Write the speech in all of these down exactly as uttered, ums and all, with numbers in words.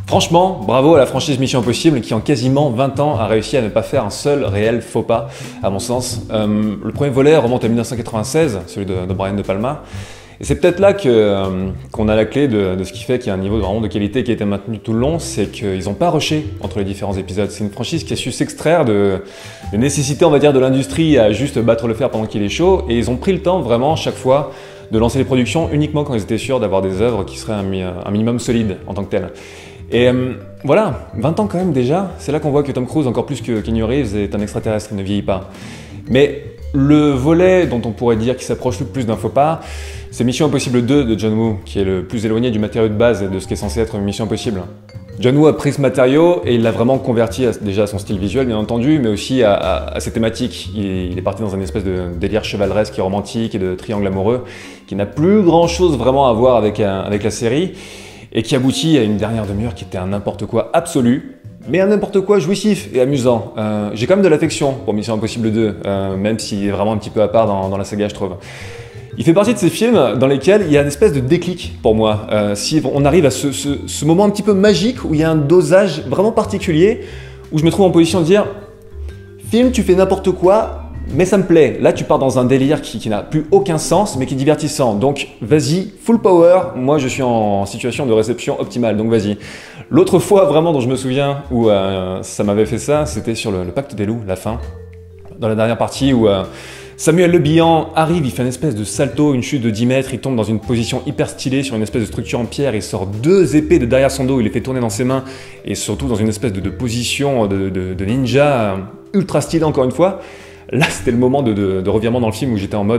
Franchement, bravo à la franchise Mission Impossible qui en quasiment vingt ans a réussi à ne pas faire un seul réel faux pas, à mon sens. Euh, le premier volet remonte à mille neuf cent quatre-vingt-seize, celui de, de Brian De Palma. Et c'est peut-être là que, euh, qu'on a la clé de, de ce qui fait qu'il y a un niveau vraiment de qualité qui a été maintenu tout le long, c'est qu'ils n'ont pas rushé entre les différents épisodes. C'est une franchise qui a su s'extraire de, de nécessité, on va dire, de l'industrie à juste battre le fer pendant qu'il est chaud, et ils ont pris le temps vraiment chaque fois de lancer les productions uniquement quand ils étaient sûrs d'avoir des œuvres qui seraient un, un minimum solides en tant que telles. Et euh, voilà, vingt ans quand même déjà, c'est là qu'on voit que Tom Cruise, encore plus que Keanu Reeves, est un extraterrestre, il ne vieillit pas. Mais le volet dont on pourrait dire qu'il s'approche le plus d'un faux pas, c'est Mission Impossible deux de John Woo, qui est le plus éloigné du matériau de base et de ce qui est censé être une Mission Impossible. John Woo a pris ce matériau et il l'a vraiment converti à, déjà à son style visuel, bien entendu, mais aussi à, à, à ses thématiques. Il, il est parti dans une espèce de délire chevaleresque et romantique et de triangle amoureux, qui n'a plus grand chose vraiment à voir avec, un, avec la série, et qui aboutit à une dernière demi-heure qui était un n'importe quoi absolu, mais un n'importe quoi jouissif et amusant. Euh, J'ai quand même de l'affection pour Mission Impossible deux, euh, même s'il est vraiment un petit peu à part dans, dans la saga, je trouve. Il fait partie de ces films dans lesquels il y a une espèce de déclic pour moi. Euh, si on arrive à ce, ce, ce moment un petit peu magique où il y a un dosage vraiment particulier, où je me trouve en position de dire « Film, tu fais n'importe quoi, mais ça me plaît. » Là, tu pars dans un délire qui, qui n'a plus aucun sens, mais qui est divertissant. Donc, vas-y, full power. Moi, je suis en situation de réception optimale, donc vas-y. L'autre fois, vraiment, dont je me souviens, où euh, ça m'avait fait ça, c'était sur le, le Pacte des loups, la fin. Dans la dernière partie où euh, Samuel Le Bihan arrive, il fait une espèce de salto, une chute de dix mètres, il tombe dans une position hyper stylée sur une espèce de structure en pierre, il sort deux épées de derrière son dos, il les fait tourner dans ses mains, et surtout dans une espèce de, de position de, de, de ninja euh, ultra stylée encore une fois. Là, c'était le moment de, de, de revirement dans le film où j'étais en mode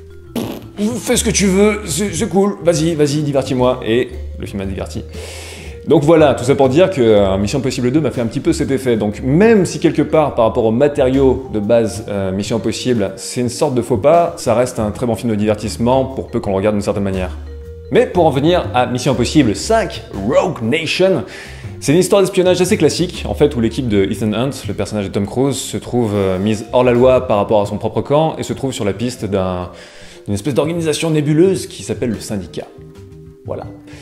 « Fais ce que tu veux, c'est cool, vas-y, vas-y, divertis-moi » et le film m'a diverti. Donc voilà, tout ça pour dire que euh, Mission Impossible deux m'a fait un petit peu cet effet. Donc même si quelque part, par rapport aux matériaux de base euh, Mission Impossible, c'est une sorte de faux pas, ça reste un très bon film de divertissement pour peu qu'on le regarde d'une certaine manière. Mais pour en venir à Mission Impossible cinq, Rogue Nation, c'est une histoire d'espionnage assez classique, en fait, où l'équipe de Ethan Hunt, le personnage de Tom Cruise, se trouve euh, mise hors la loi par rapport à son propre camp et se trouve sur la piste d'une un, espèce d'organisation nébuleuse qui s'appelle le Syndicat. Voilà.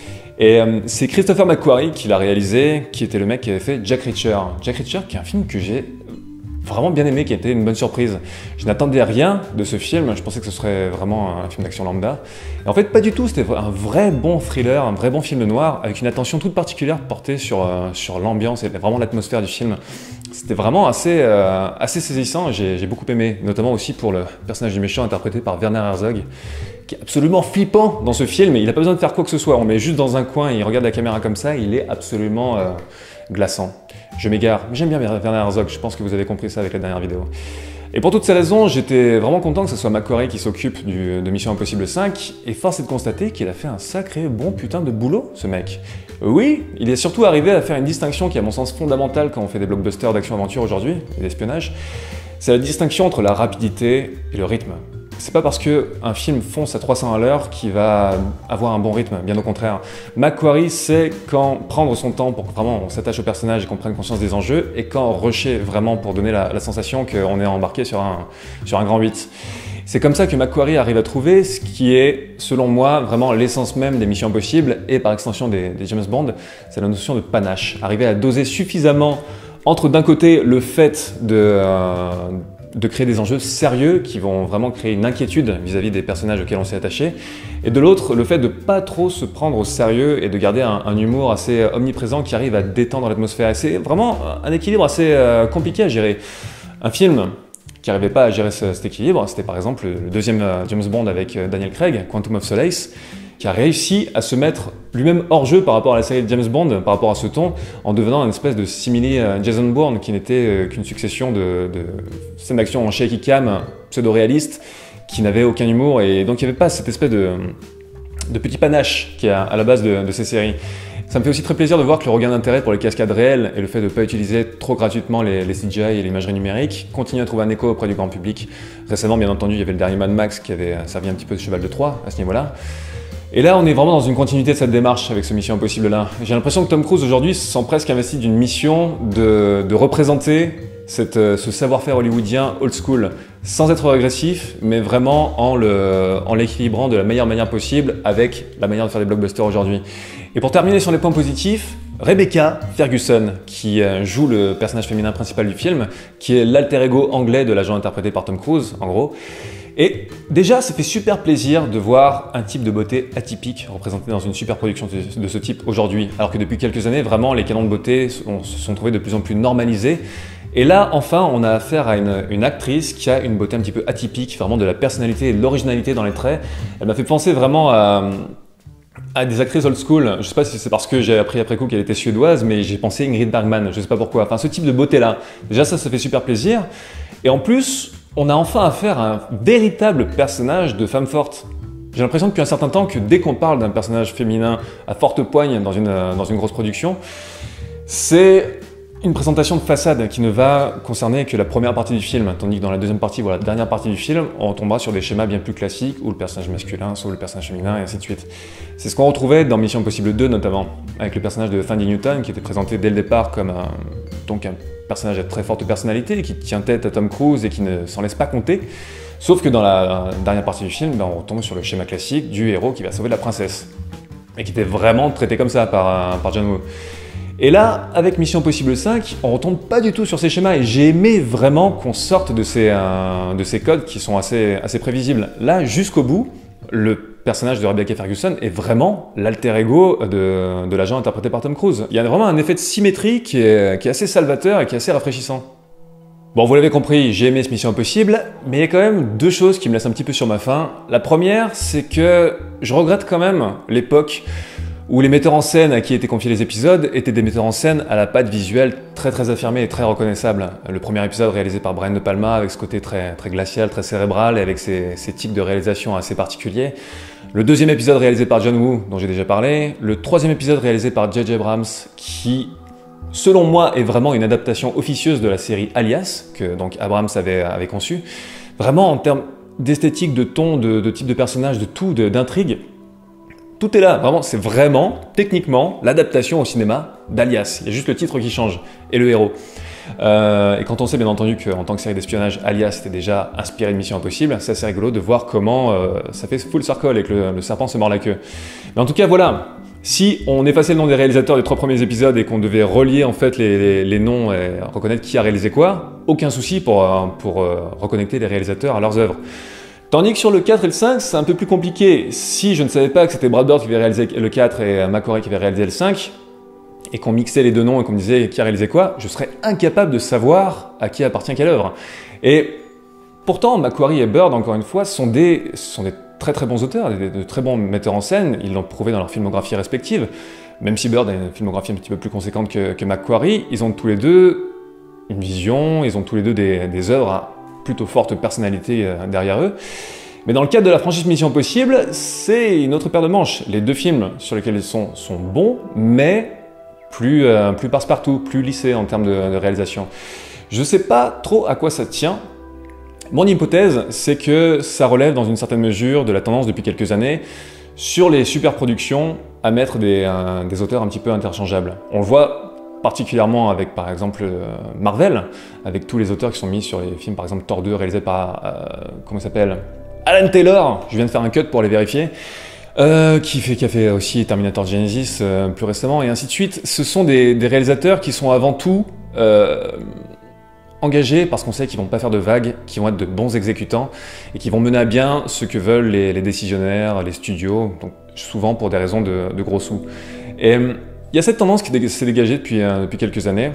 Et euh, c'est Christopher McQuarrie qui l'a réalisé, qui était le mec qui avait fait Jack Reacher. Jack Reacher, qui est un film que j'ai vraiment bien aimé, qui a été une bonne surprise. Je n'attendais rien de ce film, je pensais que ce serait vraiment un film d'action lambda. Et en fait, pas du tout, c'était un vrai bon thriller, un vrai bon film noir, avec une attention toute particulière portée sur, euh, sur l'ambiance et vraiment l'atmosphère du film. C'était vraiment assez, euh, assez saisissant, j'ai beaucoup aimé, notamment aussi pour le personnage du méchant interprété par Werner Herzog, qui est absolument flippant dans ce film, il n'a pas besoin de faire quoi que ce soit, on met juste dans un coin et il regarde la caméra comme ça, il est absolument euh, glaçant. Je m'égare, mais j'aime bien Werner Herzog, je pense que vous avez compris ça avec la dernière vidéo. Et pour toutes ces raisons, j'étais vraiment content que ce soit McQuarrie qui s'occupe de Mission Impossible cinq, et force est de constater qu'il a fait un sacré bon putain de boulot, ce mec. Oui, il est surtout arrivé à faire une distinction qui est à mon sens fondamentale quand on fait des blockbusters d'action-aventure aujourd'hui, et d'espionnage, c'est la distinction entre la rapidité et le rythme. C'est pas parce qu'un film fonce à trois cents à l'heure qu'il va avoir un bon rythme, bien au contraire. McQuarrie sait quand prendre son temps pour que vraiment on s'attache au personnage et qu'on prenne conscience des enjeux, et quand rusher vraiment pour donner la, la sensation qu'on est embarqué sur un, sur un grand huit. C'est comme ça que McQuarrie arrive à trouver ce qui est, selon moi, vraiment l'essence même des Missions Impossibles et par extension des, des James Bond, c'est la notion de panache. Arriver à doser suffisamment entre d'un côté le fait de... Euh, de créer des enjeux sérieux qui vont vraiment créer une inquiétude vis-à-vis des personnages auxquels on s'est attaché, et de l'autre, le fait de pas trop se prendre au sérieux et de garder un, un humour assez omniprésent qui arrive à détendre l'atmosphère. C'est vraiment un équilibre assez euh, compliqué à gérer. Un film qui n'arrivait pas à gérer ce, cet équilibre, c'était par exemple le deuxième euh, James Bond avec euh, Daniel Craig, Quantum of Solace, qui a réussi à se mettre lui-même hors jeu par rapport à la série de James Bond, par rapport à ce ton, en devenant une espèce de simili Jason Bourne qui n'était qu'une succession de, de scènes d'action en shaky cam, pseudo-réalistes, qui n'avaient aucun humour, et donc il n'y avait pas cette espèce de, de petit panache qui est à la base de, de ces séries. Ça me fait aussi très plaisir de voir que le regain d'intérêt pour les cascades réelles et le fait de ne pas utiliser trop gratuitement les, les C G I et l'imagerie numérique continue à trouver un écho auprès du grand public. Récemment, bien entendu, il y avait le dernier Mad Max qui avait servi un petit peu de cheval de Troie à ce niveau-là. Et là, on est vraiment dans une continuité de cette démarche avec ce Mission Impossible-là. J'ai l'impression que Tom Cruise, aujourd'hui, se sent presque investi d'une mission de, de représenter cette, ce savoir-faire hollywoodien old school, sans être régressif, mais vraiment en l'équilibrant en de la meilleure manière possible avec la manière de faire des blockbusters aujourd'hui. Et pour terminer sur les points positifs, Rebecca Ferguson, qui joue le personnage féminin principal du film, qui est l'alter ego anglais de l'agent interprété par Tom Cruise, en gros. Et déjà, ça fait super plaisir de voir un type de beauté atypique représenté dans une super production de ce type aujourd'hui, alors que depuis quelques années, vraiment, les canons de beauté se sont trouvés de plus en plus normalisés. Et là, enfin, on a affaire à une, une actrice qui a une beauté un petit peu atypique, vraiment de la personnalité et de l'originalité dans les traits. Elle m'a fait penser vraiment à, à des actrices old school. Je ne sais pas si c'est parce que j'ai appris après coup qu'elle était suédoise, mais j'ai pensé Ingrid Bergman, je ne sais pas pourquoi. Enfin, ce type de beauté-là, déjà ça, ça fait super plaisir. Et en plus, on a enfin affaire à un véritable personnage de femme forte. J'ai l'impression depuis un certain temps que dès qu'on parle d'un personnage féminin à forte poigne dans une, dans une grosse production, c'est une présentation de façade qui ne va concerner que la première partie du film, tandis que dans la deuxième partie, voilà, la dernière partie du film, on tombera sur des schémas bien plus classiques où le personnage masculin sauve le personnage féminin et ainsi de suite. C'est ce qu'on retrouvait dans Mission Impossible deux notamment, avec le personnage de Thandie Newton qui était présenté dès le départ comme un, donc un personnage à très forte personnalité qui tient tête à Tom Cruise et qui ne s'en laisse pas compter. Sauf que dans la dernière partie du film, ben, on retombe sur le schéma classique du héros qui va sauver la princesse et qui était vraiment traité comme ça par, par John Woo. Et là, avec Mission Impossible cinq, on retombe pas du tout sur ces schémas et j'ai aimé vraiment qu'on sorte de ces, euh, de ces codes qui sont assez, assez prévisibles. Là, jusqu'au bout, le personnage de Rebecca Ferguson est vraiment l'alter ego de, de l'agent interprété par Tom Cruise. Il y a vraiment un effet de symétrie qui est, qui est assez salvateur et qui est assez rafraîchissant. Bon, vous l'avez compris, j'ai aimé ce Mission Impossible, mais il y a quand même deux choses qui me laissent un petit peu sur ma faim. La première, c'est que je regrette quand même l'époque où les metteurs en scène à qui étaient confiés les épisodes étaient des metteurs en scène à la patte visuelle très très affirmée et très reconnaissable. Le premier épisode réalisé par Brian De Palma avec ce côté très, très glacial, très cérébral et avec ses, ses tics de réalisation assez particuliers. Le deuxième épisode réalisé par John Woo, dont j'ai déjà parlé. Le troisième épisode réalisé par J J Abrams, qui, selon moi, est vraiment une adaptation officieuse de la série Alias, que donc Abrams avait, avait conçue. Vraiment en termes d'esthétique, de ton, de, de type de personnage, de tout, d'intrigue. Tout est là, vraiment, c'est vraiment, techniquement, l'adaptation au cinéma d'Alias. Il y a juste le titre qui change, et le héros. Euh, et quand on sait bien entendu qu'en tant que série d'espionnage, Alias était déjà inspiré de Mission Impossible, c'est assez rigolo de voir comment euh, ça fait full circle et que le, le serpent se mord la queue. Mais en tout cas, voilà, si on effaçait le nom des réalisateurs des trois premiers épisodes et qu'on devait relier en fait les, les, les noms et reconnaître qui a réalisé quoi, aucun souci pour, pour euh, reconnecter les réalisateurs à leurs œuvres. Tandis que sur le quatre et le cinq, c'est un peu plus compliqué. Si je ne savais pas que c'était Brad Bird qui avait réalisé le quatre et McQuarrie qui avait réalisé le cinq, et qu'on mixait les deux noms et qu'on me disait qui a réalisé quoi, je serais incapable de savoir à qui appartient quelle œuvre. Et pourtant, McQuarrie et Bird, encore une fois, sont des, sont des très très bons auteurs, des, de très bons metteurs en scène, ils l'ont prouvé dans leur filmographie respective. Même si Bird a une filmographie un petit peu plus conséquente que, que McQuarrie, ils ont tous les deux une vision, ils ont tous les deux des, des œuvres à plutôt forte personnalité derrière eux. Mais dans le cadre de la franchise Mission Impossible, c'est une autre paire de manches. Les deux films sur lesquels ils sont sont bons, mais plus, euh, plus passe-partout, plus lissés en termes de, de réalisation. Je ne sais pas trop à quoi ça tient. Mon hypothèse, c'est que ça relève dans une certaine mesure de la tendance depuis quelques années sur les super-productions à mettre des, euh, des auteurs un petit peu interchangeables. On le voit particulièrement avec, par exemple, euh, Marvel, avec tous les auteurs qui sont mis sur les films, par exemple Thor deux, réalisé par, euh, comment il s'appelle, Alan Taylor, je viens de faire un cut pour les vérifier, euh, qui, fait, qui a fait aussi Terminator Genesis euh, plus récemment, et ainsi de suite. Ce sont des, des réalisateurs qui sont avant tout euh, engagés parce qu'on sait qu'ils vont pas faire de vagues, qu'ils vont être de bons exécutants, et qui vont mener à bien ce que veulent les, les décisionnaires, les studios, donc souvent pour des raisons de, de gros sous. Et il y a cette tendance qui s'est dégagée depuis, euh, depuis quelques années,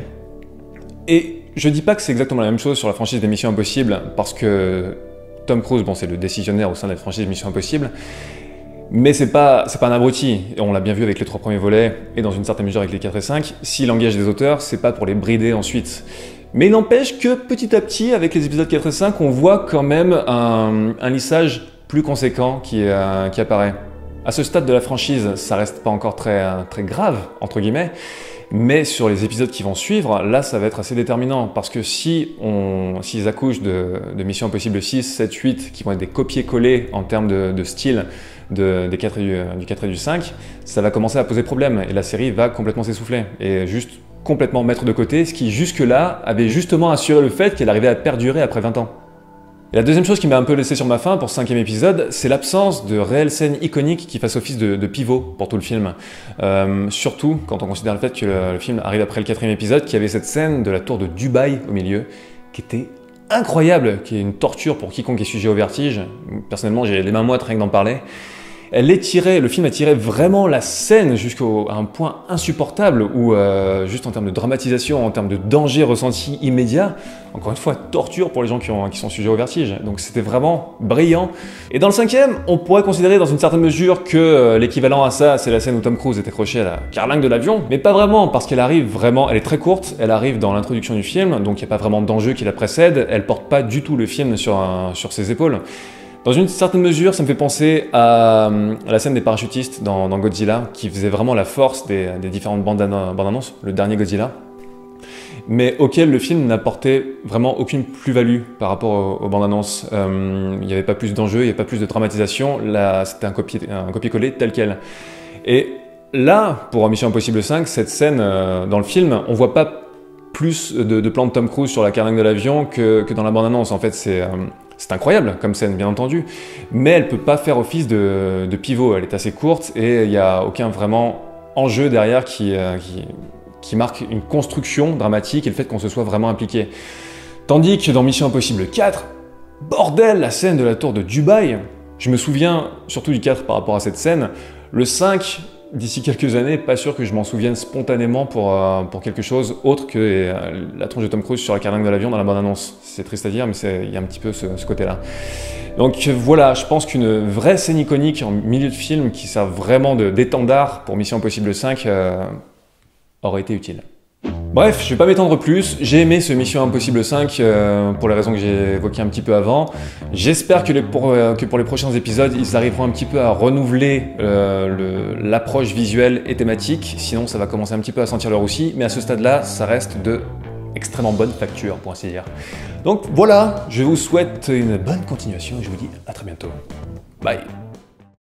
et je dis pas que c'est exactement la même chose sur la franchise des Missions Impossibles, parce que Tom Cruise, bon, c'est le décisionnaire au sein de la franchise Mission Impossible, mais c'est pas, c'est pas un abruti, et on l'a bien vu avec les trois premiers volets, et dans une certaine mesure avec les quatre et cinq, s'il engage des auteurs, c'est pas pour les brider ensuite. Mais il n'empêche que petit à petit, avec les épisodes quatre et cinq, on voit quand même un, un lissage plus conséquent qui, euh, qui apparaît. À ce stade de la franchise, ça reste pas encore très, très grave, entre guillemets, mais sur les épisodes qui vont suivre, là ça va être assez déterminant, parce que si on, s'ils accouchent de, de Mission Impossible six, sept, huit, qui vont être des copier-coller en termes de, de style de, des quatre et du, du quatre et du cinq, ça va commencer à poser problème, et la série va complètement s'essouffler, et juste complètement mettre de côté ce qui jusque-là avait justement assuré le fait qu'elle arrivait à perdurer après vingt ans. Et la deuxième chose qui m'a un peu laissé sur ma faim pour ce cinquième épisode, c'est l'absence de réelles scènes iconiques qui fassent office de, de pivot pour tout le film. Euh, surtout quand on considère le fait que le, le film arrive après le quatrième épisode, qui avait cette scène de la tour de Dubaï au milieu, qui était incroyable, qui est une torture pour quiconque est sujet au vertige. Personnellement, j'ai les mains moites rien que d'en parler. Elle étirait, le film a tiré vraiment la scène jusqu'à un point insupportable où, euh, juste en termes de dramatisation, en termes de danger ressenti immédiat, encore une fois, torture pour les gens qui, ont, qui sont sujets au vertige. Donc c'était vraiment brillant. Et dans le cinquième, on pourrait considérer dans une certaine mesure que euh, l'équivalent à ça, c'est la scène où Tom Cruise est accroché à la carlingue de l'avion, mais pas vraiment, parce qu'elle arrive vraiment, elle est très courte, elle arrive dans l'introduction du film, donc il n'y a pas vraiment d'enjeu qui la précède, elle porte pas du tout le film sur, un, sur ses épaules. Dans une certaine mesure, ça me fait penser à, à la scène des parachutistes dans, dans Godzilla, qui faisait vraiment la force des, des différentes bandes annonces, le dernier Godzilla, mais auquel le film n'apportait vraiment aucune plus-value par rapport aux, aux bandes annonces. Euh, il n'y avait pas plus d'enjeux, il n'y avait pas plus de dramatisation, là c'était un copier, un copier-coller tel quel. Et là, pour Mission Impossible cinq, cette scène euh, dans le film, on voit pas plus de, de plans de Tom Cruise sur la carlingue de l'avion que, que dans la bande-annonce. En fait, c'est... Euh, C'est incroyable comme scène, bien entendu, mais elle ne peut pas faire office de, de pivot. Elle est assez courte et il n'y a aucun vraiment enjeu derrière qui, euh, qui, qui marque une construction dramatique et le fait qu'on se soit vraiment impliqué. Tandis que dans Mission Impossible quatre, bordel, la scène de la tour de Dubaï, je me souviens surtout du quatre par rapport à cette scène. Le cinq, d'ici quelques années, pas sûr que je m'en souvienne spontanément pour, euh, pour quelque chose autre que euh, la tronche de Tom Cruise sur la carlingue de l'avion dans la bande-annonce. C'est triste à dire, mais il y a un petit peu ce, ce côté-là. Donc voilà, je pense qu'une vraie scène iconique en milieu de film qui sert vraiment d'étendard pour Mission Impossible cinq euh, aurait été utile. Bref, je vais pas m'étendre plus, j'ai aimé ce Mission Impossible cinq euh, pour les raisons que j'ai évoquées un petit peu avant. J'espère que, pour, euh, que pour les prochains épisodes, ils arriveront un petit peu à renouveler euh, l'approche visuelle et thématique, sinon ça va commencer un petit peu à sentir le roussi, mais à ce stade-là, ça reste de extrêmement bonne facture, pour ainsi dire. Donc voilà, je vous souhaite une bonne continuation et je vous dis à très bientôt. Bye.